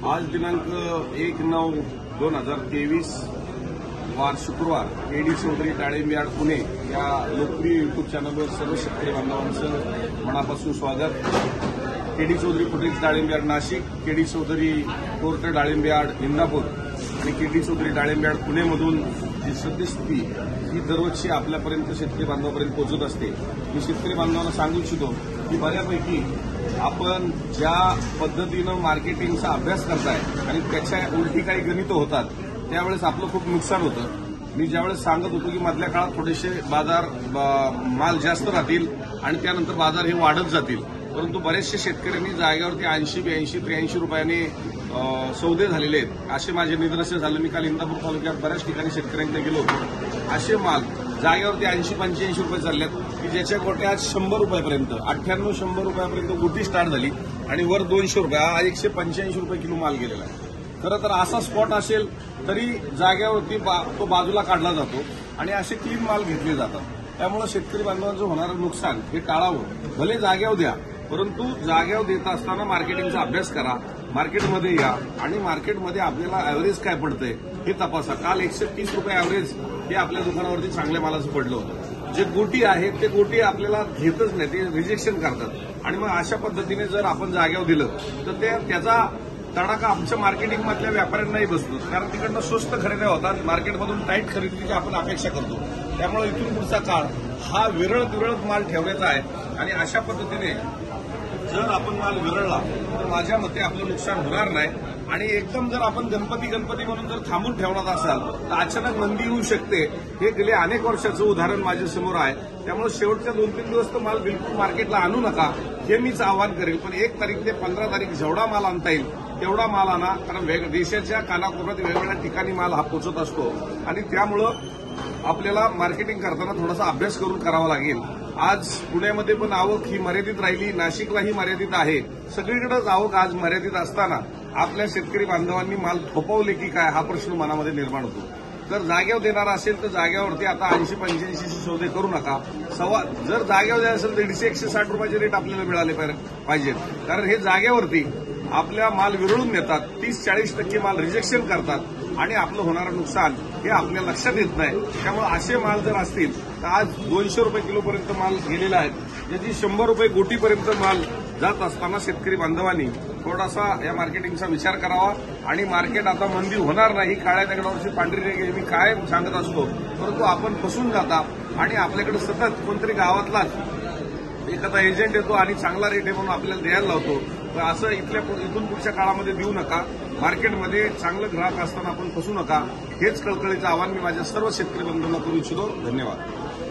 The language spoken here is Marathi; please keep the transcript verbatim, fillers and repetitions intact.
आज दिनांक एक नऊ दोन हजार तेवीस वार शुक्रवार केडी चौधरी डाळिंब यार्ड पुणे या लोकप्रिय युट्यूब चॅनलवर सर्व शेतकरी बांधवांचं मनापासून स्वागत। केडी चौधरी फुटरेक्स डाळिंब yard Nashik, KD Chaudhary court डाळिंब यार्ड इंदापूर आणि केडी चौधरी डाळिंब यार्ड पुणेमधून जी सद्यस्थिती ही दररोजची आपल्यापर्यंत शेतकरी बांधवांपर्यंत पोहोचत असते। मी शेतकरी बांधवांना सांगू इच्छितो की बऱ्यापैकी आपण ज्या पद्धतीनं मार्केटिंगचा अभ्यास करताय आणि त्याच्या उलटी काही गणितं होतात त्यावेळेस आपलं खूप नुकसान होतं। मी ज्यावेळेस सांगत होतो की मधल्या काळात थोडेसे बाजार माल जास्त राहतील आणि त्यानंतर बाजार हे वाढत जातील, परंतु बरेचसे शेतकऱ्यांनी जागेवरती ऐंशी ब्याऐंशी त्र्याऐंशी रुपयांनी सौदे झालेले आहेत असे माझे निदर्शन झाले। मी काल इंदापूर तालुक्यात बऱ्याच ठिकाणी शेतकऱ्यांकडे गेलो होतो। असे माल जागेवरती ऐंशी पंच्याऐंशी रुपये चाललेत की ज्याच्या गोट्या आज शंभर रुपयापर्यंत अठ्ठ्याण्णव शंभर रुपयापर्यंत गोटी स्टार्ट झाली आणि वर दोनशे रुपये आज एकशे पंच्याऐंशी रुपये किलो माल गेलेला आहे। खरं तर असा स्पॉट असेल तरी जागेवरती तो बाजूला काढला जातो आणि असे क्लीन माल घेतले जातात। त्यामुळे शेतकरी बांधवांचं होणारं नुकसान हे टाळावं। भले जागेवर द्या, परंतु जागेवर देत असताना मार्केटिंगचा अभ्यास करा, मार्केटमध्ये या आणि मार्केटमध्ये आपल्याला ऍव्हरेज काय पडतंय हे तपासा। काल एकशे तीस रुपये ऍव्हरेज हे आपल्या दुकानावरती चांगल्या मालाचं पडलं होतं। जे गोटी आहेत ते गोटी आपल्याला घेतच नाही, ते रिजेक्शन करतात आणि मग अशा पद्धतीने जर आपण जागेवर दिलं तर ते त्याचा तडाखा आमच्या मार्केटिंगमधल्या व्यापाऱ्यांनाही बसतो, कारण तिकडनं स्वस्त खरेदी होतात, मार्केटमधून टाईट खरेदीची आपण अपेक्षा करतो। त्यामुळे इथून पुढचा काळ हा विरळत विरळत माल ठेवण्याचा आहे आणि अशा पद्धतीने जर आपण माल विरळला तर माझ्या मते आपलं नुकसान होणार नाही। आणि एकदम जर आपण गणपती गणपती म्हणून जर थांबून ठेवणार असाल तर अचानक मंदी येऊ शकते। हे गेले अनेक वर्षाचं उदाहरण माझ्या समोर आहे। त्यामुळे शेवटच्या दोन तीन दिवस तर माल बिलकुल मार्केटला आणू नका हे मीच आवाहन करेल, पण एक तारीख ते पंधरा तारीख जेवढा माल आणता येईल तेवढा माल आणा, कारण देशाच्या कानाकोपऱ्यात वेगवेगळ्या ठिकाणी माल हा पोहोचत असतो आणि त्यामुळं आपल्याला मार्केटिंग करताना थोडासा अभ्यास करून करावा लागेल। आज पुण्यामध्ये पण आवक ही मर्यादित राहिली, नाशिकलाही मर्यादित आहे, सगळीकडेच आवक आज मर्यादित असताना आपल्या शेतकरी बांधवांनी माल थोपवले की काय हा प्रश्न मनामध्ये निर्माण होतो। जर जागेवर देणार असेल तर जागेवरती आता ऐंशी पंच्याऐंशी सौदे करू नका। सव्वा जर जागेवर द्यायला असेल तर दीडशे एकशे साठ रुपयाचे रेट आपल्याला मिळाले पाहिजेत, कारण हे जागेवरती आपल्या माल विरळून नेतात, तीस चाळीस टक्के माल रिजेक्शन करतात आणि आपलं होणारं नुकसान हे आपल्या लक्षात येत नाही। त्यामुळे असे माल जर असतील तर आज दोनशे रुपये किलोपर्यंत माल गेलेला आहे, ज्याची शंभर रुपये गोटीपर्यंत माल जात असताना शेतकरी बांधवांनी थोडासा या मार्केटिंगचा विचार करावा। आणि मार्केट आता मंदी होणार नाही, काळ्या दगडावरची पांढरी रेघ मी कायम सांगत असतो, परंतु आपण फसून जाता आणि आपल्याकडे सतत कोणतरी गावातलाच एखादा एजंट येतो आणि चांगला रेट आहे म्हणून आपल्याला द्यायला लावतो। तर असं इथल्या इथून पुढच्या काळामध्ये देऊ नका। मार्केटमध्ये चांगलं ग्राहक असताना आपण फसू नका। हेच कळकळीचं आवाहन मी माझ्या सर्व शेतकरी बंधूंना करू इच्छितो। धन्यवाद।